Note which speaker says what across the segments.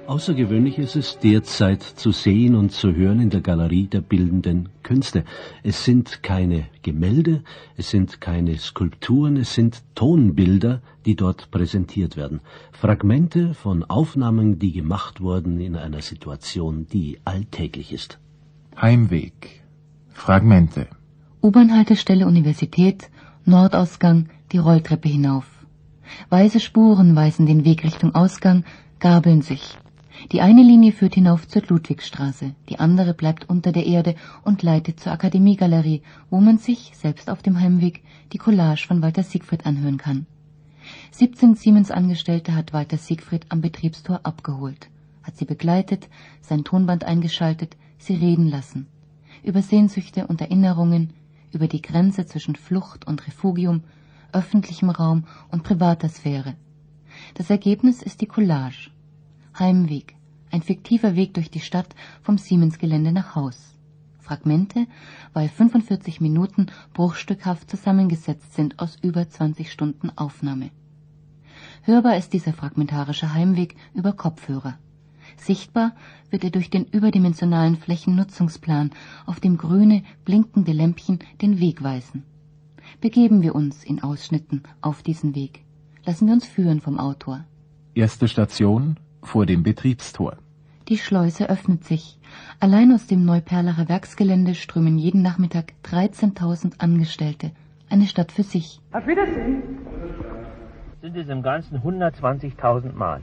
Speaker 1: Außergewöhnlich ist es derzeit zu sehen und zu hören in der Galerie der Bildenden Künste. Es sind keine Gemälde, es sind keine Skulpturen, es sind Tonbilder, die dort präsentiert werden. Fragmente von Aufnahmen, die gemacht wurden in einer Situation, die alltäglich ist.
Speaker 2: Heimweg. Fragmente.
Speaker 3: U-Bahn-Haltestelle Universität, Nordausgang, die Rolltreppe hinauf. Weiße Spuren weisen den Weg Richtung Ausgang, gabeln sich. Die eine Linie führt hinauf zur Ludwigstraße, die andere bleibt unter der Erde und leitet zur Akademiegalerie, wo man sich, selbst auf dem Heimweg, die Collage von Walter Siegfried anhören kann. 17 Siemens-Angestellte hat Walter Siegfried am Betriebstor abgeholt, hat sie begleitet, sein Tonband eingeschaltet, sie reden lassen. Über Sehnsüchte und Erinnerungen, über die Grenze zwischen Flucht und Refugium, öffentlichem Raum und privater Sphäre. Das Ergebnis ist die Collage. Heimweg, ein fiktiver Weg durch die Stadt vom Siemens-Gelände nach Haus. Fragmente, weil 45 Minuten bruchstückhaft zusammengesetzt sind aus über 20 Stunden Aufnahme. Hörbar ist dieser fragmentarische Heimweg über Kopfhörer. Sichtbar wird er durch den überdimensionalen Flächennutzungsplan, auf dem grüne, blinkende Lämpchen den Weg weisen. Begeben wir uns in Ausschnitten auf diesen Weg. Lassen wir uns führen vom Autor.
Speaker 2: Erste Station vor dem Betriebstor.
Speaker 3: Die Schleuse öffnet sich. Allein aus dem Neuperlacher Werksgelände strömen jeden Nachmittag 13.000 Angestellte. Eine Stadt für sich.
Speaker 4: Auf Wiedersehen.
Speaker 5: Sind es im Ganzen 120.000 Mark.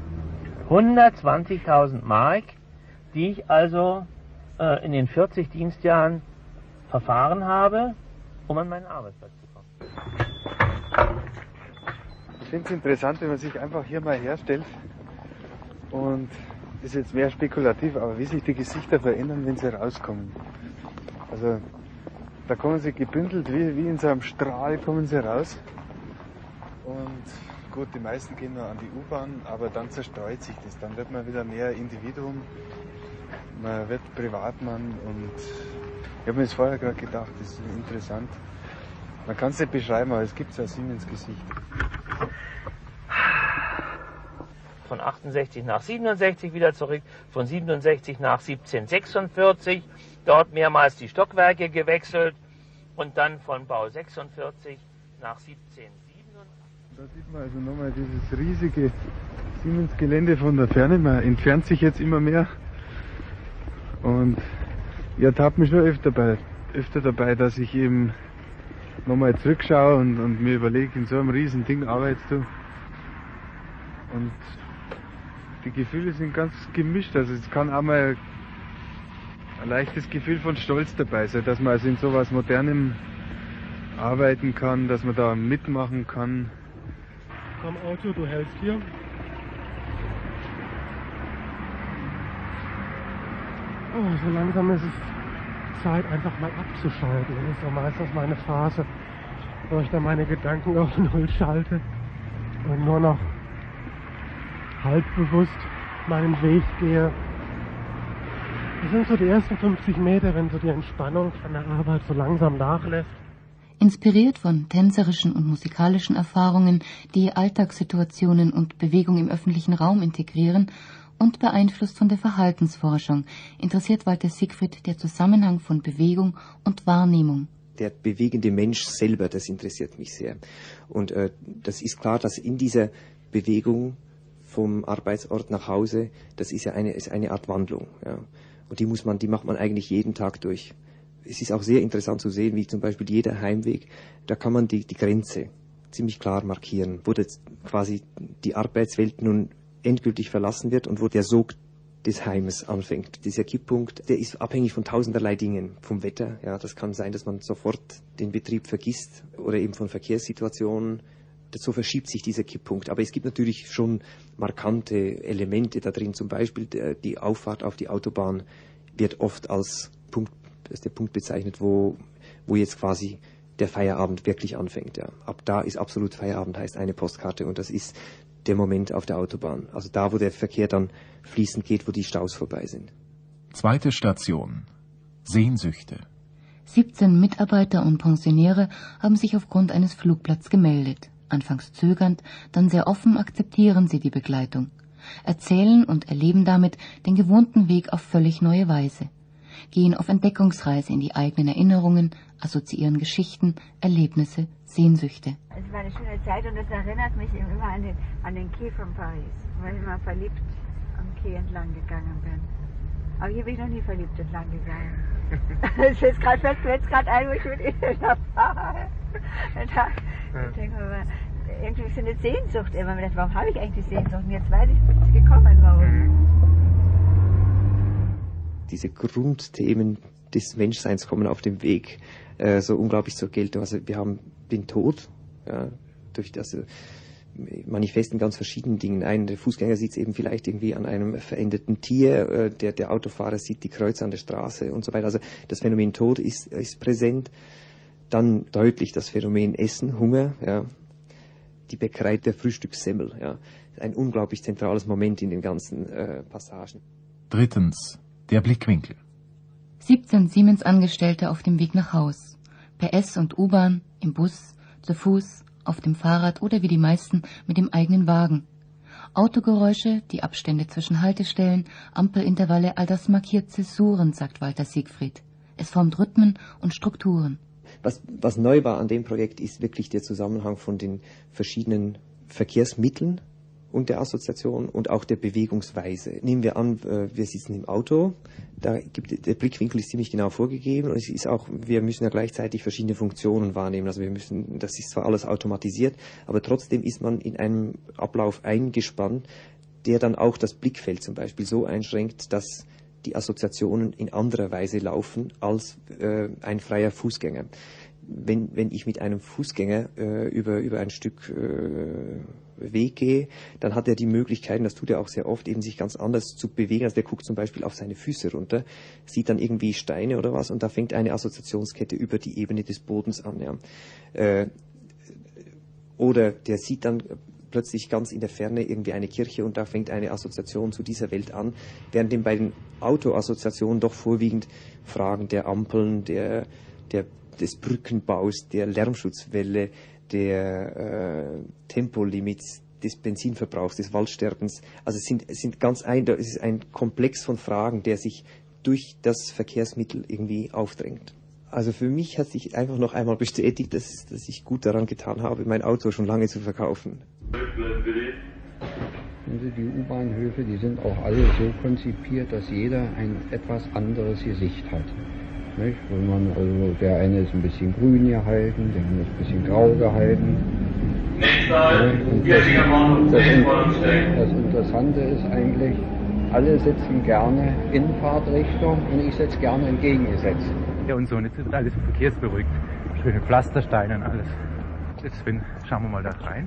Speaker 5: 120.000 Mark, die ich also in den 40 Dienstjahren verfahren habe, um an meinen Arbeitsplatz zu kommen.
Speaker 6: Ich finde es interessant, wenn man sich einfach hier mal herstellt und ist jetzt mehr spekulativ, aber wie sich die Gesichter verändern, wenn sie rauskommen. Also da kommen sie gebündelt, wie in so einem Strahl kommen sie raus. Und gut, die meisten gehen nur an die U-Bahn, aber dann zerstreut sich das. Dann wird man wieder mehr Individuum, man wird Privatmann und ich habe mir das vorher gerade gedacht, das ist interessant. Man kann es nicht beschreiben, aber es gibt so ein Siemens-Gesicht.
Speaker 5: Von 68 nach 67 wieder zurück, von 67 nach 1746, dort mehrmals die Stockwerke gewechselt und dann von Bau 46 nach 1747.
Speaker 6: Da sieht man also nochmal dieses riesige Siemens-Gelände von der Ferne, man entfernt sich jetzt immer mehr und ich ertappe mich schon öfter dabei, dass ich eben nochmal zurückschaue und mir überlege, in so einem riesen Ding arbeitest du und die Gefühle sind ganz gemischt, also es kann auch mal ein leichtes Gefühl von Stolz dabei sein, dass man also in sowas Modernem arbeiten kann, dass man da mitmachen kann.
Speaker 7: Am Auto, du hältst hier. Oh, so langsam ist es Zeit, einfach mal abzuschalten. Das ist so meistens meine Phase, wo ich dann meine Gedanken auf Null schalte und nur noch halbbewusst meinen Weg gehe. Das sind so die ersten 50 Meter, wenn so die Entspannung von der Arbeit so langsam nachlässt.
Speaker 3: Inspiriert von tänzerischen und musikalischen Erfahrungen, die Alltagssituationen und Bewegung im öffentlichen Raum integrieren und beeinflusst von der Verhaltensforschung, interessiert Walter Siegfried der Zusammenhang von Bewegung und Wahrnehmung.
Speaker 8: Der bewegende Mensch selber, das interessiert mich sehr. Und das ist klar, dass in dieser Bewegung vom Arbeitsort nach Hause, das ist ja eine Art Wandlung. Ja. Und die macht man eigentlich jeden Tag durch. Es ist auch sehr interessant zu sehen, wie zum Beispiel jeder Heimweg, da kann man die Grenze ziemlich klar markieren, wo das quasi die Arbeitswelt nun endgültig verlassen wird und wo der Sog des Heimes anfängt. Dieser Kipppunkt, der ist abhängig von tausenderlei Dingen, vom Wetter. Ja, das kann sein, dass man sofort den Betrieb vergisst oder eben von Verkehrssituationen. So verschiebt sich dieser Kipppunkt. Aber es gibt natürlich schon markante Elemente da drin. Zum Beispiel die Auffahrt auf die Autobahn wird oft als der Punkt bezeichnet, wo jetzt quasi der Feierabend wirklich anfängt. Ja. Ab da ist absolut Feierabend, heißt eine Postkarte, und das ist der Moment auf der Autobahn. Also da, wo der Verkehr dann fließend geht, wo die Staus vorbei sind.
Speaker 2: Zweite Station. Sehnsüchte.
Speaker 3: 17 Mitarbeiter und Pensionäre haben sich aufgrund eines Flugplatz gemeldet. Anfangs zögernd, dann sehr offen akzeptieren sie die Begleitung. erzählen und erleben damit den gewohnten Weg auf völlig neue Weise, gehen auf Entdeckungsreise in die eigenen Erinnerungen, assoziieren Geschichten, Erlebnisse, Sehnsüchte.
Speaker 4: Es war eine schöne Zeit und es erinnert mich immer an den Quai von Paris, weil ich mal verliebt am Quai entlang gegangen bin. Aber hier bin ich noch nie verliebt entlang gegangen. Fällt gerade ein, wo ich mit Ihnen da fahre. Ich denke mal, irgendwie ist eine Sehnsucht immer. Warum habe ich eigentlich die Sehnsucht? Und jetzt weiß ich gekommen, warum.
Speaker 8: Diese Grundthemen des Menschseins kommen auf dem Weg so unglaublich zur Geltung. Also wir haben den Tod, ja, durch das manifest in ganz verschiedenen Dingen ein. Der Fußgänger sieht es eben vielleicht irgendwie an einem verendeten Tier, der Autofahrer sieht die Kreuze an der Straße und so weiter. Also das Phänomen Tod ist präsent. Dann deutlich das Phänomen Essen, Hunger, ja. Die Bäckerei der Frühstückssemmel, ja. Ein unglaublich zentrales Moment in den ganzen Passagen.
Speaker 2: Drittens, der Blickwinkel.
Speaker 3: 17 Siemens-Angestellte auf dem Weg nach Haus. Per S und U-Bahn, im Bus, zu Fuß, auf dem Fahrrad oder wie die meisten mit dem eigenen Wagen. Autogeräusche, die Abstände zwischen Haltestellen, Ampelintervalle, all das markiert Zäsuren, sagt Walter Siegfried. Es formt Rhythmen und Strukturen.
Speaker 8: Was neu war an dem Projekt, ist wirklich der Zusammenhang von den verschiedenen Verkehrsmitteln und der Assoziation und auch der Bewegungsweise. Nehmen wir an, wir sitzen im Auto, der Blickwinkel ist ziemlich genau vorgegeben und es ist auch, wir müssen ja gleichzeitig verschiedene Funktionen wahrnehmen. Also das ist zwar alles automatisiert, aber trotzdem ist man in einem Ablauf eingespannt, der dann auch das Blickfeld zum Beispiel so einschränkt, dass die Assoziationen in anderer Weise laufen als ein freier Fußgänger. Wenn ich mit einem Fußgänger über ein Stück Weg gehe, dann hat er die Möglichkeit, das tut er auch sehr oft, eben sich ganz anders zu bewegen. Also der guckt zum Beispiel auf seine Füße runter, sieht dann irgendwie Steine oder was und da fängt eine Assoziationskette über die Ebene des Bodens an. Ja. Oder der sieht dann plötzlich ganz in der Ferne irgendwie eine Kirche und da fängt eine Assoziation zu dieser Welt an, während bei den Autoassoziationen doch vorwiegend Fragen der Ampeln, des Brückenbaus, der Lärmschutzwelle, der Tempolimits, des Benzinverbrauchs, des Waldsterbens. Also es ist ein Komplex von Fragen, der sich durch das Verkehrsmittel irgendwie aufdrängt. Also für mich hat sich einfach noch einmal bestätigt, dass ich gut daran getan habe, mein Auto schon lange zu verkaufen.
Speaker 9: Die U-Bahnhöfe, die sind auch alle so konzipiert, dass jeder ein etwas anderes Gesicht hat. Nicht? Der eine ist ein bisschen grün gehalten, der andere ist ein bisschen grau gehalten. Das Interessante ist eigentlich, alle sitzen gerne in Fahrtrichtung und ich sitze gerne entgegengesetzt.
Speaker 10: Ja und so, und jetzt wird alles verkehrsberuhigt. Schöne Pflastersteine und alles. Jetzt schauen wir mal da rein.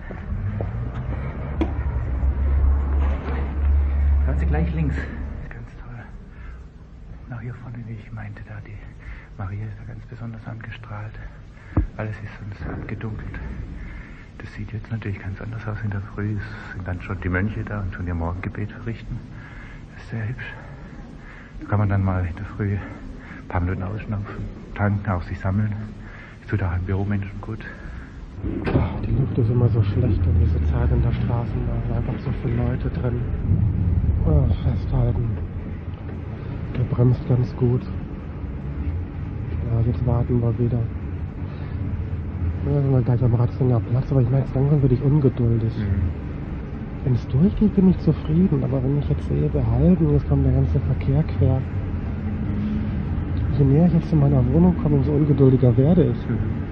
Speaker 10: Hören Sie gleich links. Ganz toll. Nach hier vorne, wie ich meinte, da die Maria ist da ganz besonders angestrahlt. Alles ist sonst gedunkelt. Das sieht jetzt natürlich ganz anders aus in der Früh. Es sind dann schon die Mönche da und schon ihr Morgengebet verrichten. Das ist sehr hübsch. Da kann man dann mal in der Früh ein paar Minuten ausschnaufen, tanken, auch sich sammeln. Das tut auch einem Büromenschen gut.
Speaker 7: Die Luft ist immer so schlecht in dieser Zeit in der Straßenbahn. Einfach so viele Leute drin. Festhalten. Der bremst ganz gut. Ja, jetzt warten wir wieder. Ja, sind wir gleich am Ratzinger Platz, aber ich merke, langsam werde ich ungeduldig. Wenn es durchgeht, bin ich zufrieden, aber wenn ich jetzt sehe, wir halten, jetzt kommt der ganze Verkehr quer. Je näher ich jetzt zu meiner Wohnung komme, umso ungeduldiger werde ich.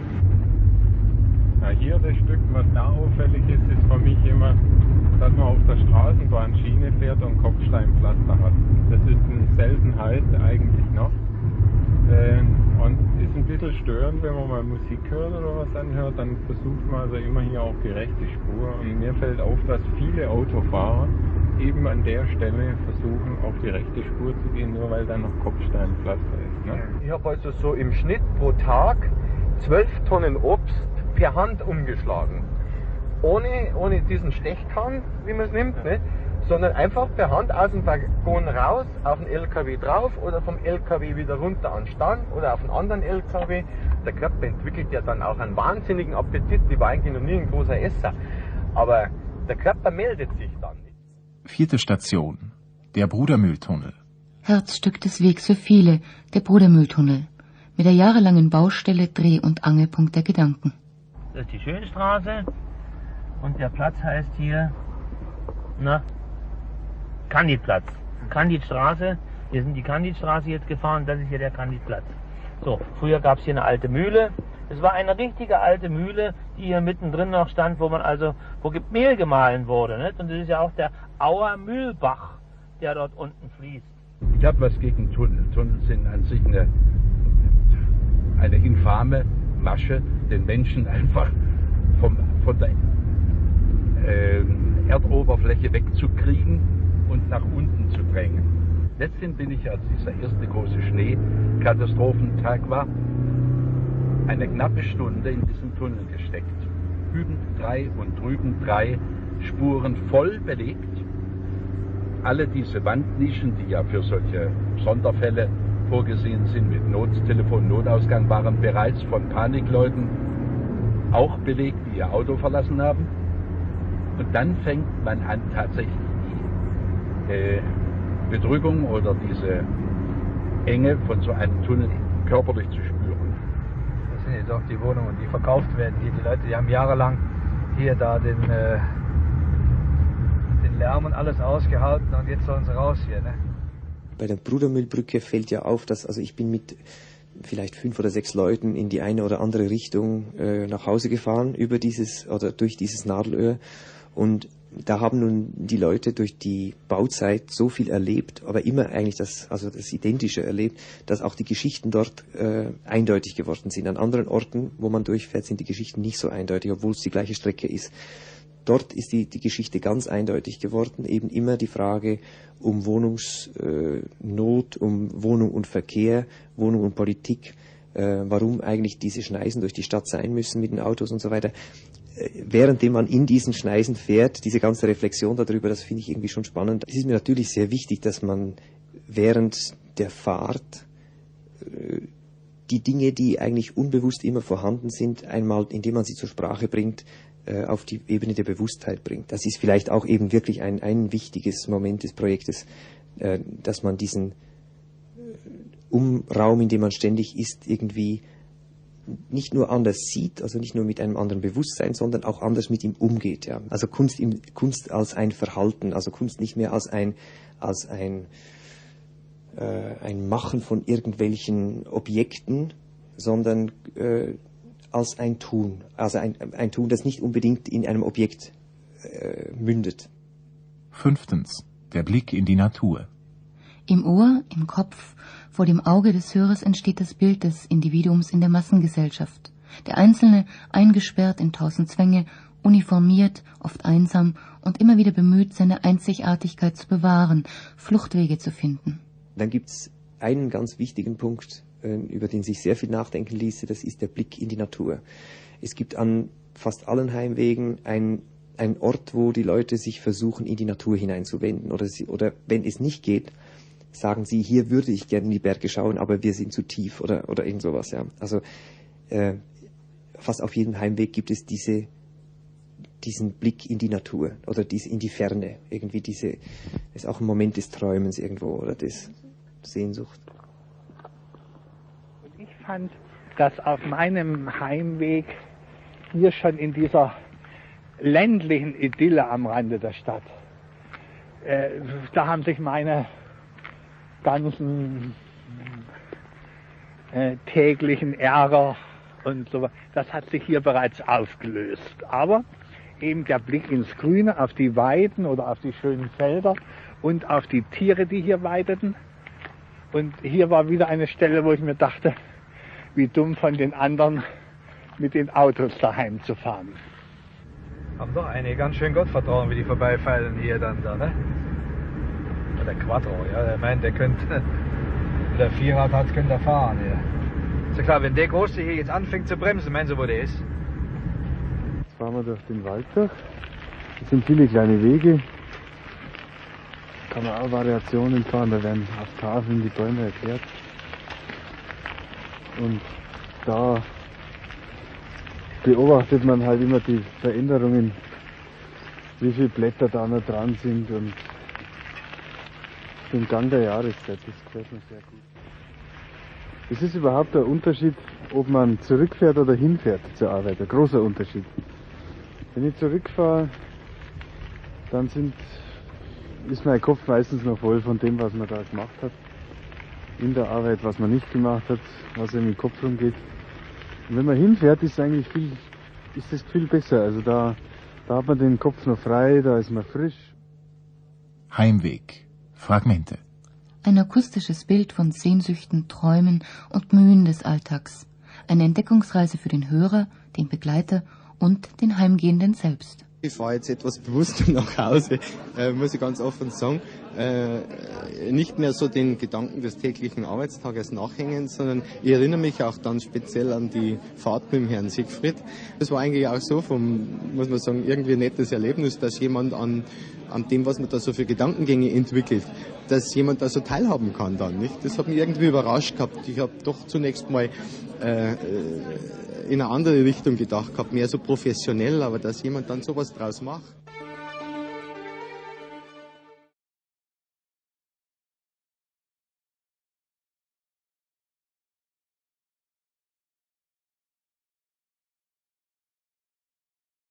Speaker 6: Na, hier das Stück, was da auffällig ist, ist für mich immer, dass man auf der Straßenbahnschiene fährt und Kopfsteinpflaster hat. Das ist eine Seltenheit eigentlich noch. Und ist ein bisschen störend, wenn man mal Musik hört oder was anhört, dann versucht man also immer hier auch die rechte Spur. Und mir fällt auf, dass viele Autofahrer eben an der Stelle versuchen, auf die rechte Spur zu gehen, nur weil da noch Kopfsteinpflaster ist. Ne?
Speaker 11: Ich habe also so im Schnitt pro Tag 12 Tonnen Obst per Hand umgeschlagen. Ohne diesen Stechkahn, wie man es nimmt, ne? Sondern einfach per Hand aus dem Waggon raus, auf den LKW drauf oder vom LKW wieder runter an den Stand oder auf einen anderen LKW. Der Körper entwickelt ja dann auch einen wahnsinnigen Appetit. Ich war eigentlich noch nie ein großer Esser. Aber der Körper meldet sich dann nicht.
Speaker 2: 4. Station, der Brudermühltunnel.
Speaker 3: Herzstück des Wegs für viele, der Brudermühltunnel, mit der jahrelangen Baustelle Dreh- und Angelpunkt der Gedanken.
Speaker 5: Das ist die Schönstraße und der Platz heißt hier, Candidplatz. Candidstraße, wir sind die Candidstraße jetzt gefahren, das ist hier der Candidplatz. So, früher gab es hier eine alte Mühle. Es war eine richtige alte Mühle, die hier mittendrin noch stand, wo Mehl gemahlen wurde. Nicht? Und das ist ja auch der Auer Mühlbach, der dort unten fließt.
Speaker 12: Ich habe was gegen Tunnel. Tunnel sind an sich eine infame Masche, den Menschen einfach von der Erdoberfläche wegzukriegen und nach unten zu drängen. Letztendlich bin ich, als dieser erste große Schneekatastrophentag war, eine knappe Stunde in diesem Tunnel gesteckt. Hüben 3 und drüben 3 Spuren voll belegt. Alle diese Wandnischen, die ja für solche Sonderfälle vorgesehen sind mit Nottelefon, Notausgang, waren bereits von Panikleuten auch belegt, die ihr Auto verlassen haben. Und dann fängt man an, tatsächlich die Bedrückung oder diese Enge von so einem Tunnel körperlich zu spüren.
Speaker 10: Das sind jetzt auch die Wohnungen, die verkauft werden. Hier die Leute, die haben jahrelang hier da den Lärm und alles ausgehalten und jetzt sollen sie raus hier, ne?
Speaker 8: Bei der Brudermühlbrücke fällt ja auf, dass, also ich bin mit vielleicht 5 oder 6 Leuten in die eine oder andere Richtung nach Hause gefahren über dieses oder durch dieses Nadelöhr, und da haben nun die Leute durch die Bauzeit so viel erlebt, aber immer eigentlich das Identische erlebt, dass auch die Geschichten dort eindeutig geworden sind. An anderen Orten, wo man durchfährt, sind die Geschichten nicht so eindeutig, obwohl es die gleiche Strecke ist. Dort ist die Geschichte ganz eindeutig geworden, eben immer die Frage um Wohnungsnot, um Wohnung und Verkehr, Wohnung und Politik, warum eigentlich diese Schneisen durch die Stadt sein müssen mit den Autos und so weiter. Währenddem man in diesen Schneisen fährt, diese ganze Reflexion darüber, das finde ich irgendwie schon spannend. Es ist mir natürlich sehr wichtig, dass man während der Fahrt die Dinge, die eigentlich unbewusst immer vorhanden sind, einmal, indem man sie zur Sprache bringt, auf die Ebene der Bewusstheit bringt. Das ist vielleicht auch eben wirklich ein wichtiges Moment des Projektes, dass man diesen Raum, in dem man ständig ist, irgendwie nicht nur anders sieht, also nicht nur mit einem anderen Bewusstsein, sondern auch anders mit ihm umgeht. Ja. Also Kunst als ein Verhalten, also Kunst nicht mehr als ein Machen von irgendwelchen Objekten, sondern als ein Tun. Also ein Tun, das nicht unbedingt in einem Objekt mündet.
Speaker 2: 5. Der Blick in die Natur.
Speaker 3: Im Ohr, im Kopf, vor dem Auge des Hörers entsteht das Bild des Individuums in der Massengesellschaft. Der Einzelne eingesperrt in 1000 Zwänge, uniformiert, oft einsam und immer wieder bemüht, seine Einzigartigkeit zu bewahren, Fluchtwege zu finden.
Speaker 8: Dann gibt es einen ganz wichtigen Punkt, über den sich sehr viel nachdenken ließe, das ist der Blick in die Natur. Es gibt an fast allen Heimwegen ein Ort, wo die Leute sich versuchen, in die Natur hineinzuwenden. Oder wenn es nicht geht, sagen sie, hier würde ich gerne in die Berge schauen, aber wir sind zu tief oder irgend sowas. Ja. Also fast auf jedem Heimweg gibt es diesen Blick in die Natur oder in die Ferne. Irgendwie ist auch ein Moment des Träumens irgendwo oder des Sehnsucht.
Speaker 10: Und ich fand, dass auf meinem Heimweg hier schon in dieser ländlichen Idylle am Rande der Stadt, da haben sich meine ganzen täglichen Ärger und so, das hat sich hier bereits aufgelöst. Aber eben der Blick ins Grüne, auf die Weiden oder auf die schönen Felder und auf die Tiere, die hier weideten. Und hier war wieder eine Stelle, wo ich mir dachte, wie dumm von den anderen mit den Autos daheim zu fahren.
Speaker 13: Haben doch einige ganz schön Gottvertrauen, wie die vorbeifallen hier dann da, ne? Der Quattro, ja, der meint, der könnte, der Vierrad hat, könnte er fahren, ja. Ist ja klar, wenn der Große hier jetzt anfängt zu bremsen, meinen Sie, wo der ist?
Speaker 6: Jetzt fahren wir durch den Wald durch. Es sind viele kleine Wege. Kann man auch Variationen fahren, da werden auf Tafeln die Bäume erklärt. Und da beobachtet man halt immer die Veränderungen, wie viele Blätter da noch dran sind und den Gang der Jahreszeit, das gefällt mir sehr gut. Es ist überhaupt der Unterschied, ob man zurückfährt oder hinfährt zur Arbeit, ein großer Unterschied. Wenn ich zurückfahre, dann ist mein Kopf meistens noch voll von dem, was man da gemacht hat. In der Arbeit, was man nicht gemacht hat, was einem im Kopf rumgeht. Und wenn man hinfährt, ist das viel besser. Also da hat man den Kopf noch frei, da ist man frisch.
Speaker 2: Heimweg. Fragmente.
Speaker 3: Ein akustisches Bild von Sehnsüchten, Träumen und Mühen des Alltags. Eine Entdeckungsreise für den Hörer, den Begleiter und den Heimgehenden selbst.
Speaker 14: Ich fahre jetzt etwas bewusster nach Hause, muss ich ganz offen sagen. Nicht mehr so den Gedanken des täglichen Arbeitstages nachhängen, sondern ich erinnere mich auch dann speziell an die Fahrt mit dem Herrn Siegfried. Das war eigentlich auch so muss man sagen, irgendwie ein nettes Erlebnis, dass jemand an dem, was man da so für Gedankengänge entwickelt, dass jemand da so teilhaben kann dann, nicht? Das hat mich irgendwie überrascht gehabt. Ich habe doch zunächst mal in eine andere Richtung gedacht gehabt, mehr so professionell, aber dass jemand dann sowas draus macht.